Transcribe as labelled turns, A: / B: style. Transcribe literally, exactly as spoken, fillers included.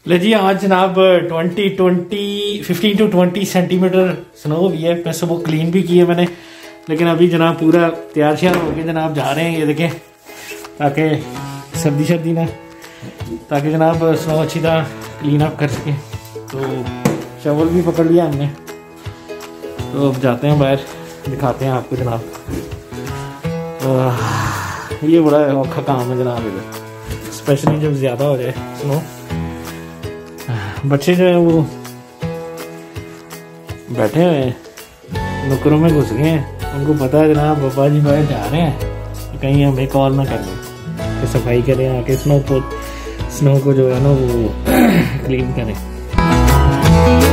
A: ले जी आज जनाब twenty twenty fifteen to twenty centimetre snow भी है। वैसे वो क्लीन भी की है मैंने, लेकिन अभी जनाब पूरा तैयार श्यार हो के जनाब जा रहे हैं, ये देखें, ताकि सर्दी सर्दी ना, ताकि जनाब स्नो अच्छी तरह क्लीन अप कर सके। तो शवल भी पकड़ लिया हमने, तो अब जाते हैं बाहर, दिखाते हैं आपको जनाब। ये बड़ा औखा काम है जनाब इधर, स्पेशली जब ज़्यादा हो जाए स्नो। बच्चे जो है वो बैठे हुए हैं, नुकरों में घुस गए हैं, उनको पता है जनाब पापा जी बाहर जा रहे हैं, कहीं हमें कॉल ना कर लें तो सफाई करें आके, स्नो को स्नो को जो है ना वो क्लीन करें।